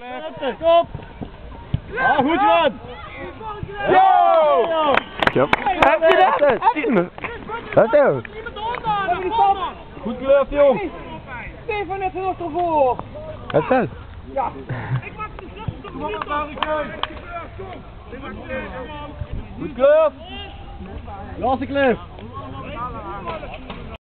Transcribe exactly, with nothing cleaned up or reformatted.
Kom! Ah, goed man! Yo! Yep. Heb je dat? Wat nou? Goed geloof, jong! Stefan net heel ervoor. Wat is dat? Ja. Goed geloof! Laatste klif!